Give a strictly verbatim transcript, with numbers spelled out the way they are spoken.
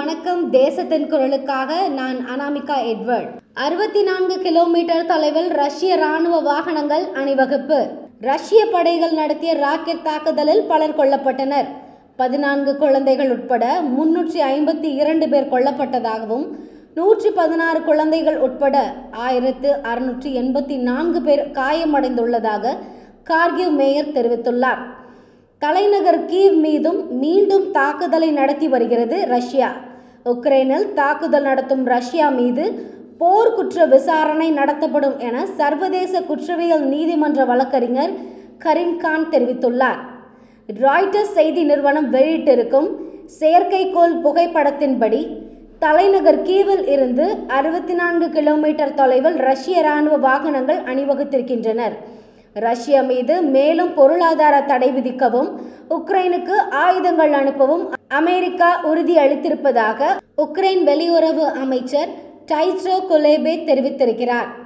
வணக்கம். தேசத்தின் குரலுக்காக நான் அனாமிகா எட்வர்ட். அறுபத்தி நான்கு கிலோமீட்டர் தொலைவில் ரஷ்ய ராணுவ வாகனங்கள் அணிவகுப்பு. ரஷ்ய படைகள் நடத்திய ராக்கெட் தாக்குதலில் பலர் கொல்லப்பட்டனர். பதினான்கு குழந்தைகள் உட்பட முன்னூற்றி ஐம்பத்தி இரண்டு பேர் கொல்லப்பட்டதாகவும் நூற்றி பதினாறு குழந்தைகள் உட்பட ஆயிரத்து அறுநூற்றி எண்பத்தி நான்கு பேர் காயமடைந்துள்ளதாக கார்கிவ் மேயர் தெரிவித்துள்ளார். தலைநகர் கீவ் மீதும் மீண்டும் தாக்குதலை நடத்தி வருகிறது ரஷ்யா. உக்ரைனில் தாக்குதல் நடத்தும் ரஷ்யா மீது போர் குற்ற விசாரணை நடத்தப்படும் என சர்வதேச குற்றவியல் நீதிமன்ற வழக்கறிஞர் கரீம் கான் தெரிவித்துள்ளார். ராய்ட்டர்ஸ் செய்தி நிறுவனம் வெளியிட்டிருக்கும் செயற்கைக்கோள் புகைப்படத்தின்படி தலைநகர் கீவில் இருந்து அறுபத்தி நான்கு கிலோமீட்டர் தொலைவில் ரஷ்ய இராணுவ வாகனங்கள் அணிவகுத்திருக்கின்றனர். ரஷ்யா மீது மேலும் பொருளாதார தடை விதிக்கவும் உக்ரைனுக்கு ஆயுதங்கள் அனுப்பவும் அமெரிக்கா உறுதி அளித்திருப்பதாக உக்ரைன் வெளியுறவு அமைச்சர் டைட்ரோ குலேபே தெரிவித்திருக்கிறார்.